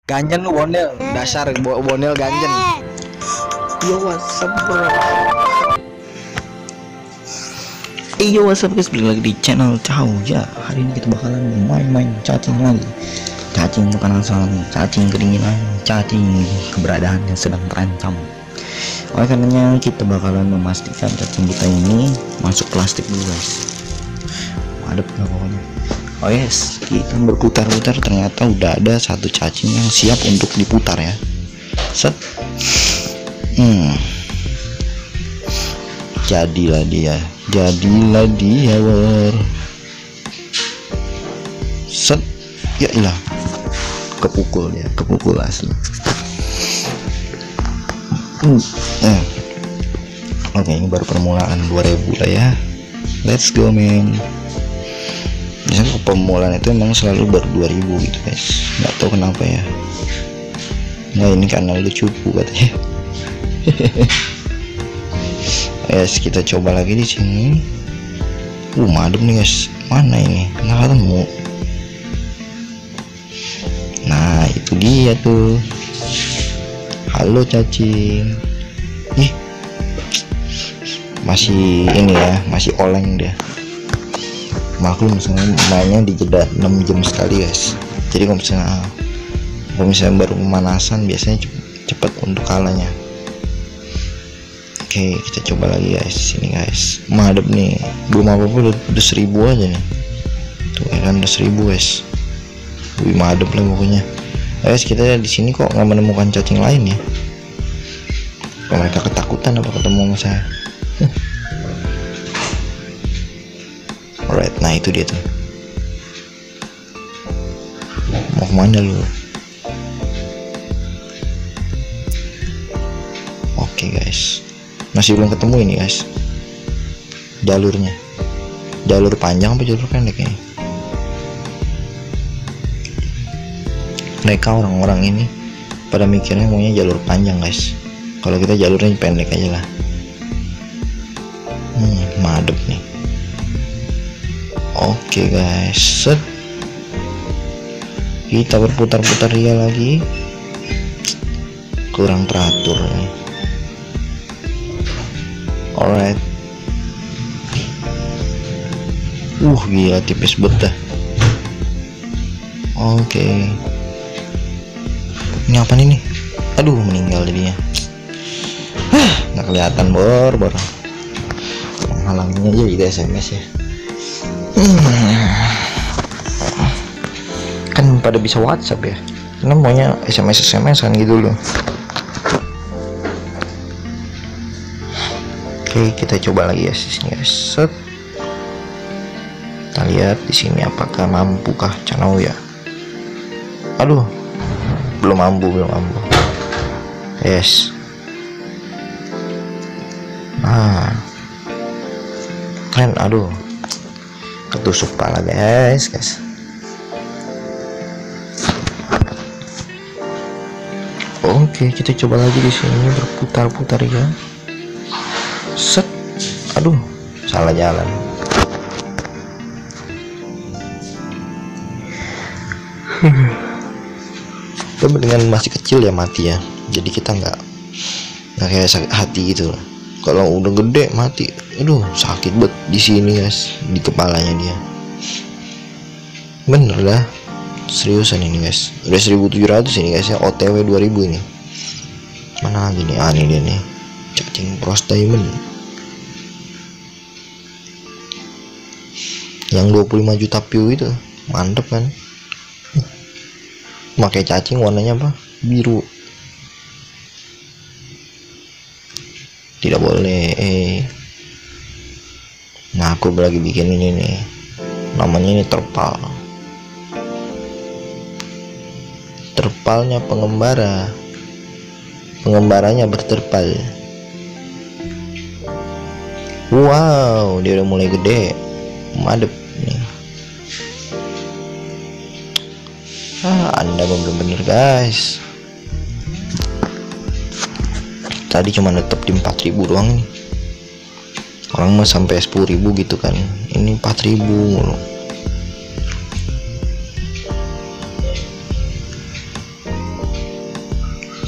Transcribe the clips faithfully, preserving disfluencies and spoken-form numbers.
Ganjen lu Bonel, dasar bo- Bonel ganjen. Yo what's up bro? Yo what's up guys, balik lagi di channel Cau ya. Hari ini kita bakalan main-main cacing lagi. Cacing bukan asal, cacing kedinginan, cacing keberadaan yang sedang terancam. Oleh karenanya kita bakalan memastikan cacing kita ini masuk plastik dulu guys. Adep lah pokoknya. Oh yes, kita berputar-putar, ternyata udah ada satu cacing yang siap untuk diputar ya. Set. Hmm. Jadilah dia, jadilah dia war. Set. Ya ilah. Kepukul ya, kepukul asli. Hmm. Eh. Oke, ini baru permulaan dua ribu lah ya. Let's go man. Biasanya pemulaan itu emang selalu baru dua ribu gitu guys, nggak tahu kenapa ya. Nah ini karena lu cupu katanya. Guys, kita coba lagi di sini. Uh madem nih guys, mana ini nggak ketemu. Nah itu dia tuh. Halo cacing. Ih masih ini ya, masih oleng dia. Maklum misalnya mainnya di jeda enam jam sekali guys, jadi kalau misalnya kalau misalnya baru pemanasan biasanya cepet untuk kalahnya. Oke kita coba lagi guys sini guys, madep nih belum apa apa udah, udah seribu aja nih tuh ya kan, udah seribu guys. Wih madep lah pokoknya guys. Kita di sini kok nggak menemukan cacing lain ya, kok mereka ketakutan apa ketemu sama saya. Alright, nah itu dia tuh. Mau kemana lu? Oke guys, masih belum ketemu ini guys. Jalurnya, jalur panjang apa jalur pendek ya? Mereka orang-orang ini pada mikirnya maunya jalur panjang guys. Kalau kita jalurnya pendek aja lah. Hmm, madep nih. Oke guys, set. Kita berputar-putar dia lagi. Kurang teratur nih. Alright. Uh gila tipis betah. Oke. Ini apa nih? Aduh meninggal jadinya. Nggak kelihatan bor bor. Menghalanginya aja jadi S M S ya. Kan pada bisa WhatsApp ya, karena maunya S M S S M S kan gitu loh. Oke kita coba lagi ya di sini guys. Set. Kita lihat di sini apakah mampukah Canau ya. Aduh belum mampu belum mampu. Yes. Nah keren. Aduh ketusuk pala guys guys. Oke kita coba lagi di sini berputar-putar ya. Set. Aduh salah jalan. Tapi dengan masih kecil ya mati ya, jadi kita nggak nggak kayak sakit hati gitu. Kalau udah gede mati, aduh sakit banget di sini guys, di kepalanya dia. Bener dah, seriusan ini guys. Udah seribu tujuh ratus ini guys ya, O T W dua ribu ini. Mana lagi nih? Ah ini dia nih, cacing Pros Diamond yang dua puluh lima juta view itu, mantep kan. Pakai cacing warnanya apa? Biru. Tidak boleh eh. Nah aku lagi bikin ini nih, namanya ini terpal. Terpalnya pengembara, pengembaranya berterpal. Wow dia udah mulai gede, madep nih. Ah anda bener-bener guys, tadi cuma tetap di empat ribu doang nih. Orang mah sampai sepuluh ribu gitu kan, ini empat ribu.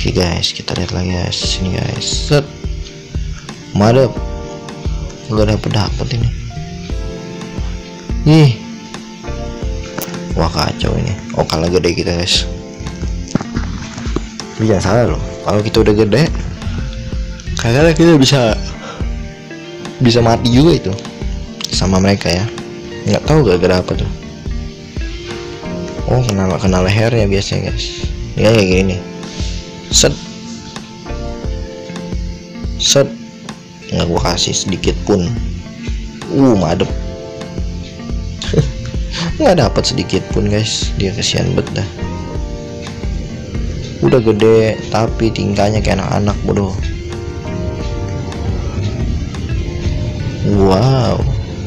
Oke guys, kita lihat lagi guys. Sini guys, set, madep, nggak dapet dapet ini. Ih, wah kacau ini. Oh kalah gede kita guys. Tapi jangan salah loh, kalau kita udah gede kadang kita bisa bisa mati juga itu sama mereka ya, nggak tahu gara-gara apa tuh. Oh kena kena lehernya biasanya guys ya, kayak gini set set, nggak gua kasih sedikit pun. Uh madep. Nggak dapat sedikit pun guys, dia kesian bet dah. Udah gede tapi tingkahnya kayak anak-anak bodoh. Wow.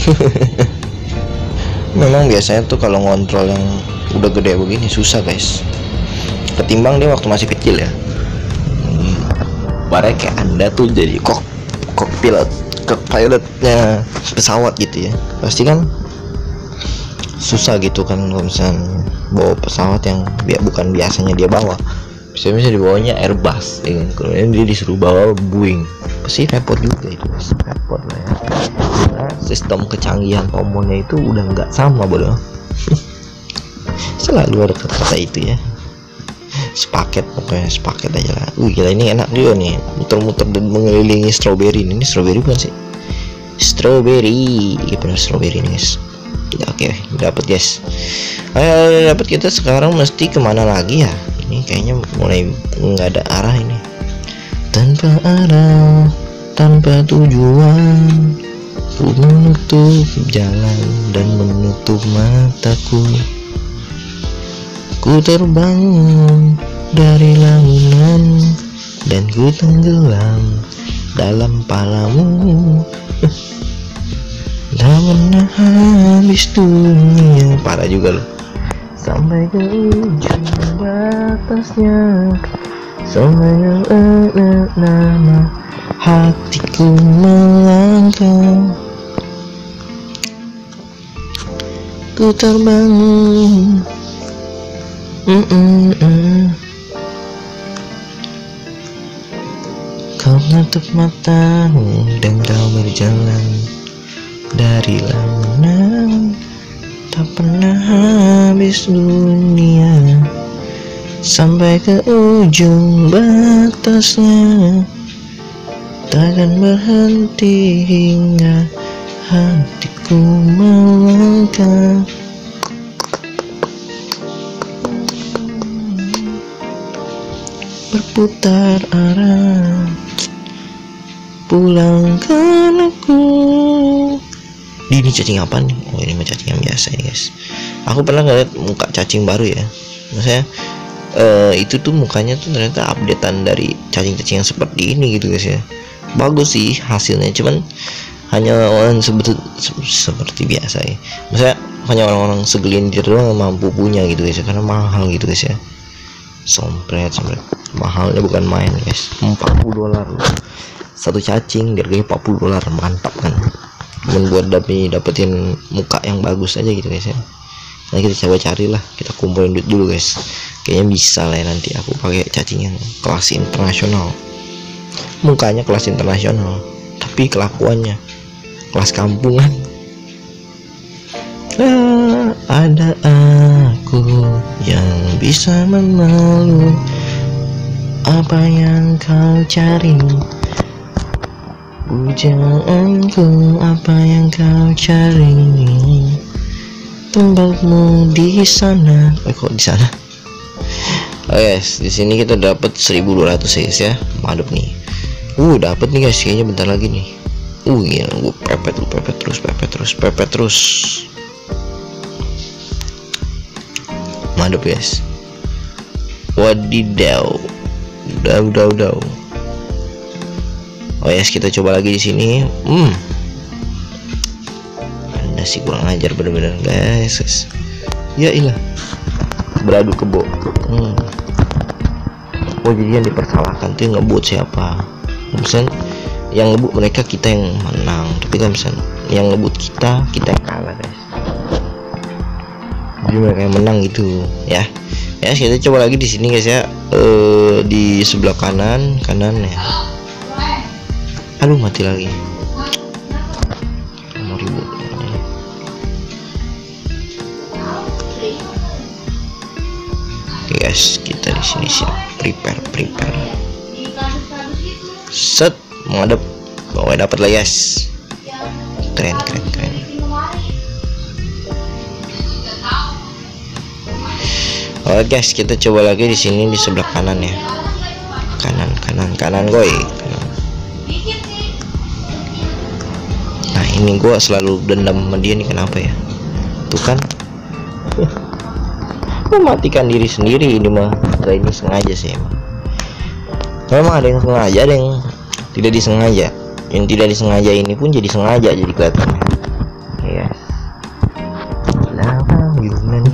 Memang biasanya tuh kalau ngontrol yang udah gede begini susah guys, ketimbang dia waktu masih kecil ya. hmm, Barang kayak anda tuh jadi kok kok pilot kok pilotnya pesawat gitu ya, pasti kan susah gitu kan kalau misalnya bawa pesawat yang bi bukan biasanya dia bawa. Bisa bisa dibawanya Airbus ya kan, kalau dia disuruh bawa Boeing pasti repot juga itu guys, repot lah ya. Nah, sistem kecanggihan komponnya itu udah nggak sama bodoh. Selalu ada kata-kata itu ya, sepaket pokoknya, sepaket aja lah. Wih gila ini enak juga nih, muter-muter dan mengelilingi strawberry. Ini strawberry bukan sih? Strawberry, iya benar strawberry nih guys. Ya, oke, dapat guys. Ayo dapat, kita sekarang mesti kemana lagi ya? Ini kayaknya mulai nggak ada arah ini. Tanpa arah, tanpa tujuan, ku menutup jalan dan menutup mataku. Ku terbang dari lamunan dan ku tenggelam dalam palamu. Tak pernah habis dunia, parah juga loh. Sampai ke ujung batasnya, sampai ke nama hatiku melangkah. Ku terbang, mm -mm -mm. Kau menutup matamu dan kau berjalan dari lamunan, tak pernah habis dunia, sampai ke ujung batasnya, takkan berhenti hingga hatiku melangkah. Berputar arah, pulangkan aku. Di ini cacing apa nih? Oh ini mah cacing yang biasa ya guys. Aku pernah ngeliat muka cacing baru ya. Maksudnya uh, itu tuh mukanya tuh ternyata updatean dari cacing-cacing yang seperti ini gitu guys ya. Bagus sih hasilnya, cuman hanya orang seperti seperti biasa ya. Maksudnya hanya orang-orang segelintir doang yang mampu punya gitu guys ya, karena mahal gitu guys ya. Sompret, sompret. Mahalnya bukan main guys. empat puluh dolar loh. Satu cacing harganya empat puluh dolar, mantap kan. Membuat dapet dapetin muka yang bagus aja gitu guys ya. Nah kita coba carilah, kita kumpulin duit dulu guys. Kayaknya bisa lah ya nanti aku pakai cacing yang kelas internasional. Mukanya kelas internasional, tapi kelakuannya kelas kampungan. Ah, ada aku yang bisa memalu apa yang kau cari. Pujaanku apa yang kau cari, tempatmu di sana. Oh kok di sana? Oh yes, di sini kita dapat seribu dua ratus guys ya, mantap nih. Uh dapat nih guys, kayaknya bentar lagi nih. Uh iya, gue pepet lu pepet terus, pepet terus, pepet terus. Mantap guys. Wadidaw, udah udah udah. Oh yes, kita coba lagi di sini. Hmm. Anda sih kurang ajar bener-bener guys, guys. Ya ilah. Beradu kebo. Hmm. Oh jadi yang dipersalahkan tuh yang ngebut siapa? Misalnya yang ngebut mereka, kita yang menang. Tapi kan misalnya yang ngebut kita, kita yang kalah guys. Jadi mereka yang menang gitu ya. Ya, kita coba lagi di sini guys ya, uh, di sebelah kanan kanan ya. Aduh, mati lagi. Nomor ribu. Guys, kita di sini siap prepare prepare. Set, menghadap. Bawa dapat lah guys. Keren keren keren. Oke guys, kita coba lagi di sini di sebelah kanan ya. Kanan kanan kanan goy. Kanan. Nah, ini gua selalu dendam sama dia nih, kenapa ya? Tuh kan. Mematikan diri sendiri ini mah. Gak, ini sengaja sih emang. Memang ada yang sengaja, ada yang tidak disengaja. Yang tidak disengaja ini pun jadi sengaja, jadi kelihatannya. Ya. Love you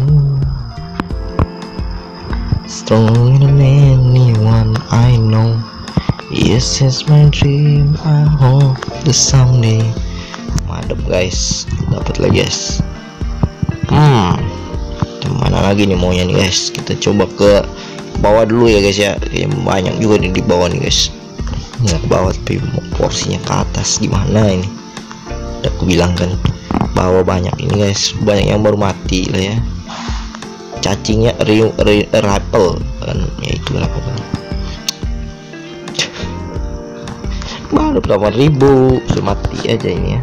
stronger than anyone I know. Yes, it's my dream. I hope the someday. Mantap guys, dapat lagi guys. Hmm, mana lagi nih maunya nih guys? Kita coba ke bawah dulu ya guys ya. Kayaknya banyak juga nih di bawah nih guys. Nggak ke bawah tapi porsinya ke atas, gimana ini? Udah aku bilang kan, bawah banyak ini guys, banyak yang baru mati lah ya. Cacingnya re, re, rapel kan, ya itu lah pokoknya. Baru delapan ribu, sudah mati aja ini ya.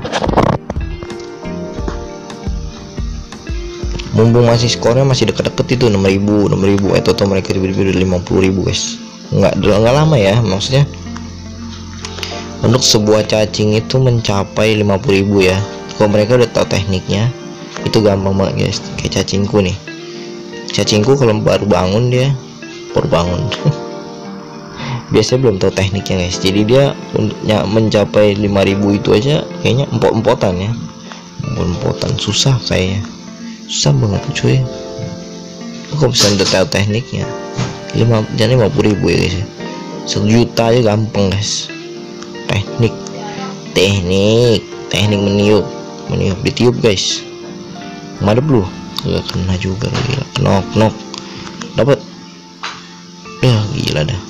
Mumpung masih skornya masih deket-deket itu enam ribu enam ribu, eh toto mereka tiba-tiba lima puluh ribu guys. Nggak nggak lama ya, maksudnya untuk sebuah cacing itu mencapai lima puluh ribu ya. Kalau mereka udah tahu tekniknya, itu gampang banget guys. Kayak cacingku nih. Cacingku kalau baru bangun dia baru bangun biasanya belum tahu tekniknya guys, jadi dia untuknya mencapai lima ribu itu aja kayaknya empot-empotan ya, empot-empotan susah kayaknya, susah banget cuy. Kok bisa udah tahu tekniknya lima jadi lima puluh ribu ya guys, satu juta aja gampang guys. Teknik teknik teknik meniup meniup ditiup guys, madep lu. Gak kena juga, gila. Knock knock dapat ya, gila dah.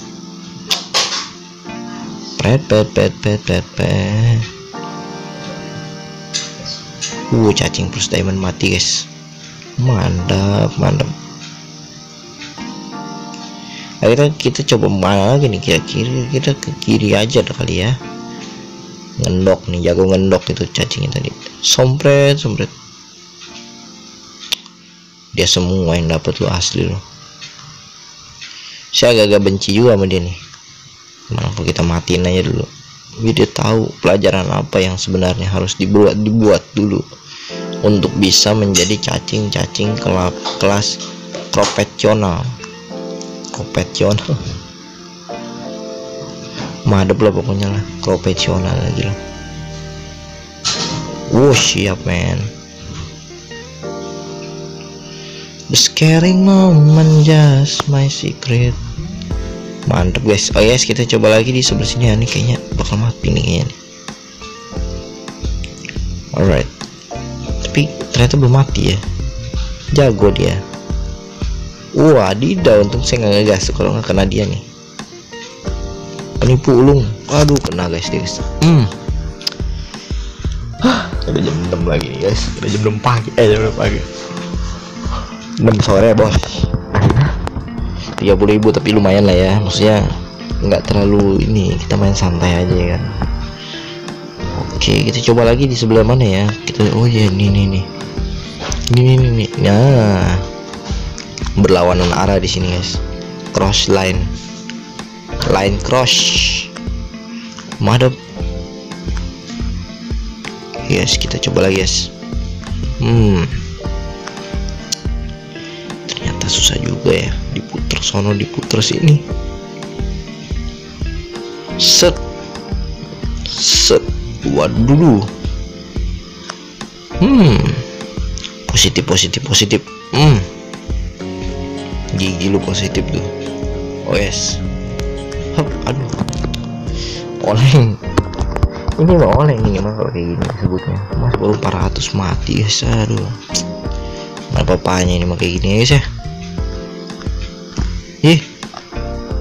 Pret pet pet pet pet pet. Uh, cacing plus diamond mati guys, mantap mantap. Nah, kita kita coba mana lagi nih, kira-kira kita ke kiri aja dah kali ya. Ngendok nih, jago ngendok itu cacingnya tadi. Sompret sompret. Dia semua yang dapat lo, asli lo. Saya agak-agak benci juga sama dia nih. Kenapa kita matiin aja dulu, biar dia tahu pelajaran apa yang sebenarnya harus dibuat dibuat dulu untuk bisa menjadi cacing-cacing kelas kelas profesional profesional madep lah pokoknya lah, profesional lagi lah. Wow, siap men. The scary moment just my secret. Mantap guys. Oh yes, kita coba lagi di sebelah sini ya. Ini kayaknya bakal mati nih kayaknya nih. Alright. Tapi ternyata belum mati ya. Jago dia. Wah, adidah, untung saya nggak ngegas. Kalau nggak kena dia nih. Penipu ulung. Aduh, kena guys dia guys. Hmm. Hah, udah jam enam lagi nih guys. Udah jam enam pagi. Eh, jam enam pagi. enam sore bos. tiga puluh ribu tapi lumayan lah ya, maksudnya nggak terlalu ini, kita main santai aja kan. Oke, kita coba lagi di sebelah mana ya kita. Oh ya, ini nih nih ini nih nih. Nah, berlawanan arah di sini guys, cross line line cross madep. Yes, kita coba lagi guys. Hmm, susah juga ya, diputer sono diputer sini. Set set, waduh dulu. Hmm, positif positif positif. Hmm, gigi lu positif tuh. Oh yes. Hup, aduh, oleng. Ini mah oleng ini mah kalau kayak gini sebutnya. Mas baru empat ratus mati guys. Aduh, apa apanya ini mah kayak gini guys ya.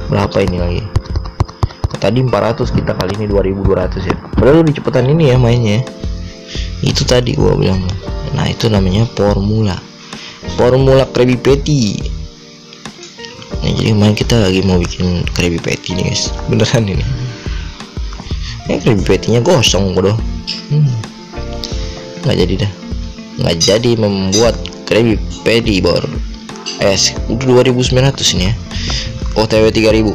Berapa ini lagi? Tadi empat ratus, kita kali ini dua ribu dua ratus ya. Padahal lebih cepetan ini ya mainnya. Itu tadi gua bilang. Nah, itu namanya formula. Formula Krabby Patty. Nah, jadi main kita lagi mau bikin Krabby Patty nih, guys. Beneran ini. Ini Krabby Patty-nya gosong, bodoh. Hmm. Nggak jadi dah. Nggak jadi membuat Krabby Patty, bor. Eh, udah dua ribu sembilan ratus ini ya. O T W tiga ribu.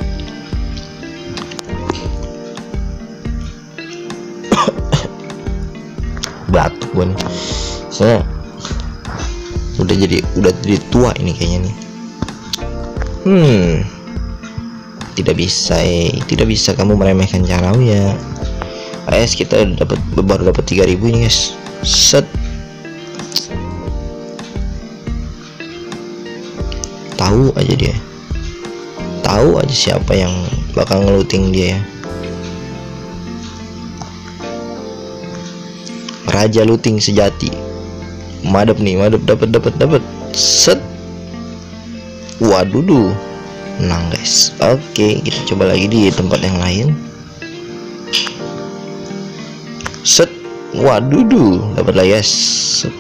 Batuk gua nih. Saya udah jadi udah jadi tua ini kayaknya nih. Hmm. Tidak bisa, eh. Tidak bisa kamu meremehkan cara ya. Guys, kita dapat baru dapat tiga ribu ini, guys. Set. Tahu aja dia. Tahu aja siapa yang bakal ngeluting dia ya. Raja looting sejati. Madep nih, madep, dapat dapat dapat. Set. Waduh, duh. Menang, guys. Oke, kita coba lagi di tempat yang lain. Set. Waduh, duh. Dapat lah, guys. Set.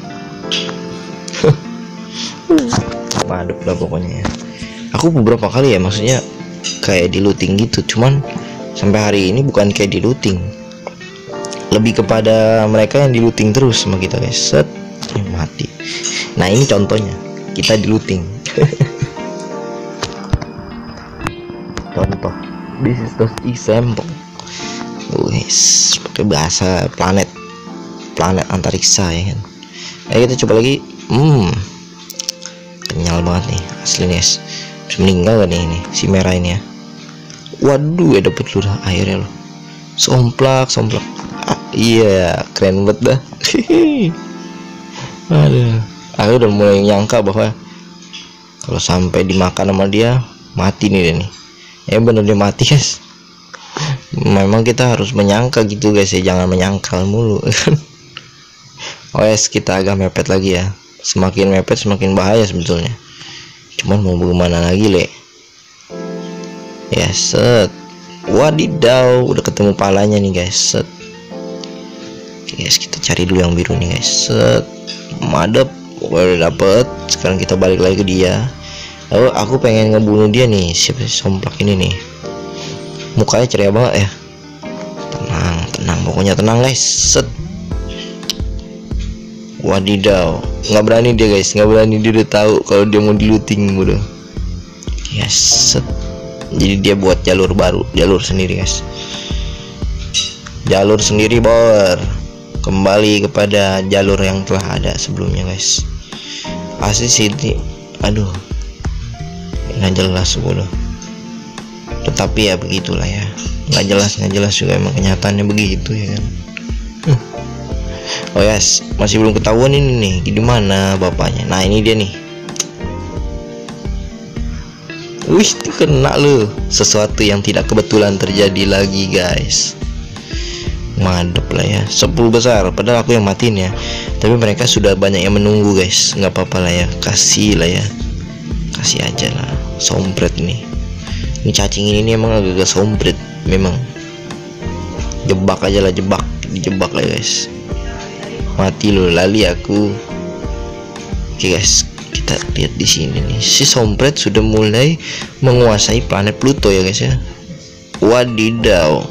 Madep lah pokoknya. Aku beberapa kali ya, maksudnya kayak di looting gitu. Cuman sampai hari ini bukan kayak di looting, lebih kepada mereka yang di looting terus sama kita, guys. Set. Mati. Nah, ini contohnya kita di looting. Contoh, this is the example. Guys, pakai bahasa planet planet antariksa ya kan. Ayo kita coba lagi. Hmm, kenyal banget nih asli, guys. Bisa meninggal gak nih ini si merah ini ya. Waduh, ya dapet lu dah akhirnya lo. Somplak, somplak. Ah, iya, keren banget dah. Aduh, aku udah mulai nyangka bahwa kalau sampai dimakan sama dia mati nih dia nih. Ya bener dia mati, guys. Memang kita harus menyangka gitu, guys ya, jangan menyangkal mulu. Oh yes, kita agak mepet lagi ya. Semakin mepet semakin bahaya sebetulnya. Cuman mau bagaimana lagi, le? Ya, set. Wadidaw, udah ketemu palanya nih, guys. Set. Oke, guys, kita cari dulu yang biru nih, guys. Set. Madep, udah dapet. Sekarang kita balik lagi ke dia. Lalu aku pengen ngebunuh dia nih, siapa somplak ini nih. Mukanya ceria banget ya. Tenang, tenang, pokoknya tenang, guys. Set. Wadidaw, nggak berani dia, guys, nggak berani. Dia udah tahu kalau dia mau diluting, udah. Yes, set. Jadi dia buat jalur baru, jalur sendiri, guys. Jalur sendiri, bor. Kembali kepada jalur yang telah ada sebelumnya, guys. Asli sini, aduh, nggak jelas udah. Tetapi ya begitulah ya, nggak jelas nggak jelas juga emang kenyataannya begitu ya kan. Hmm. Oh yes, masih belum ketahuan ini nih, di mana bapaknya. Nah, ini dia nih. Wih, itu kena loh. Sesuatu yang tidak kebetulan terjadi lagi, guys. Madep lah ya, sepuluh besar. Padahal aku yang matiin ya, tapi mereka sudah banyak yang menunggu, guys. Nggak apa-apa lah ya, kasih lah ya, kasih aja lah. Sompret nih. Ini cacing ini, ini emang agak-agak sompret. Memang jebak aja lah, jebak, dijebak lah, guys. Mati lo, lali aku. Oke, guys, kita lihat di sini nih, si sompret sudah mulai menguasai planet Pluto ya, guys ya. Wadidaw,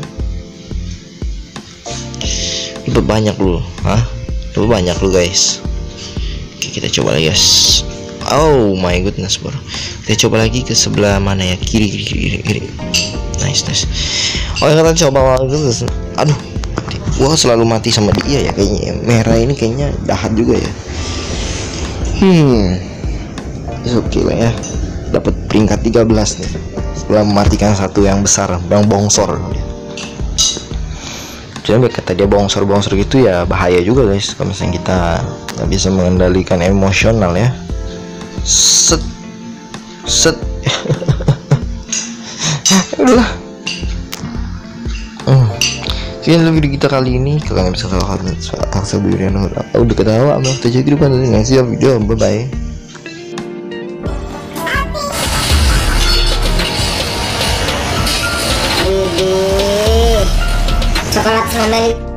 lebih banyak lu, hah? Lebih banyak lu, guys. Oke, kita coba lagi, guys. Oh my goodness, bro. Kita coba lagi ke sebelah mana ya? Kiri, kiri, kiri, kiri. Nice, nice. Oh, kita coba lagi. Aduh, gua selalu mati sama dia ya kayaknya. Merah ini kayaknya jahat juga ya. Hmm, oke okay lah ya. Dapat peringkat tiga belas nih setelah mematikan satu yang besar, yang bongsor. Jadi kata dia bongsor-bongsor gitu ya, bahaya juga, guys. Kalau misalnya kita nggak bisa mengendalikan emosional ya. Set, set. Udah. Hmm. Sekian video kita kali ini. Kalian bisa tahu hal hal video yang udah ketawa sama terjadi di depan ini. Ngasih video, bye bye. Assalamualaikum.